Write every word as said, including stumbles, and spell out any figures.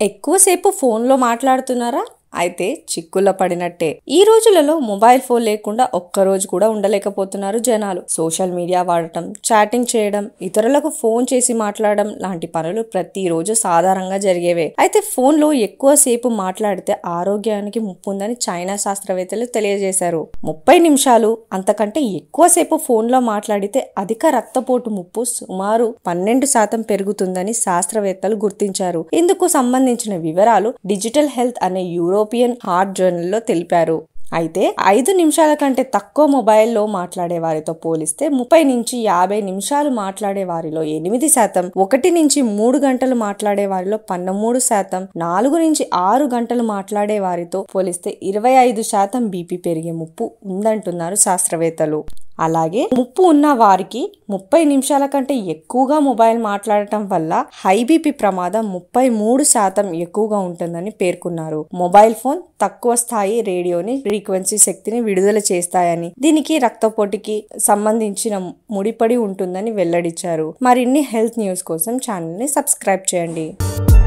ఎక్కువసేపు ఫోన్లో మాట్లాడుతున్నారా? అయితే చిక్కుల్లో పడినట్టే. ఈ రోజులలో మొబైల్ ఫోన్ లేకుండా ఒక్క రోజు కూడా ఉండలేకపోతున్నారు జనాలు. సోషల్ మీడియా వాడటం, చాటింగ్ చేయడం, ఇతరులకు ఫోన్ చేసి మాట్లాడడం లాంటి పనులు ప్రతిరోజు సాధారణంగా జరిగేవే. అయితే ఫోన్లో ఎక్కువసేపు మాట్లాడితే ఆరోగ్యానికి ముప్పు ఉందని చైనా శాస్త్రవేత్తలు తెలియజేశారు. ముప్పై నిమిషాలు అంతకంటే ఎక్కువసేపు ఫోన్లో మాట్లాడితే అధిక రక్తపోటు ముప్పు సుమారు పన్నెండు శాతం పెరుగుతుందని శాస్త్రవేత్తలు గుర్తించారు. ఇందుకు సంబంధించిన వివరాలు డిజిటల్ హెల్త్ అనే యూరో యూరోపియన్ హార్ట్ జర్నల్లో తెలిపారు. అయితే ఐదు నిమిషాల కంటే తక్కువ మొబైల్లో మాట్లాడే వారితో పోలిస్తే ముప్పై నుంచి యాభై నిమిషాలు మాట్లాడే వారిలో ఎనిమిది శాతం, ఒకటి నుంచి మూడు గంటలు మాట్లాడే వారిలో పన్నెండు శాతం, నాలుగు నుంచి ఆరు గంటలు మాట్లాడే వారితో పోలిస్తే ఇరవై ఐదు శాతం బీపీ పెరిగే ముప్పు ఉందంటున్నారు శాస్త్రవేత్తలు. అలాగే ముప్పు ఉన్న వారికి ముప్పై నిమిషాల కంటే ఎక్కువగా మొబైల్ మాట్లాడటం వల్ల హై బీపీ ప్రమాదం ముప్పై మూడు శాతం ఎక్కువగా ఉంటుందని పేర్కొన్నారు. మొబైల్ ఫోన్ తక్కువ స్థాయి రేడియోని ఫ్రీక్వెన్సీ శక్తిని విడుదల చేస్తాయని, దీనికి రక్తపోటుకి సంబంధించిన ముడిపడి ఉంటుందని వెల్లడించారు. మరిన్ని హెల్త్ న్యూస్ కోసం ఛానల్ ని సబ్స్క్రైబ్ చేయండి.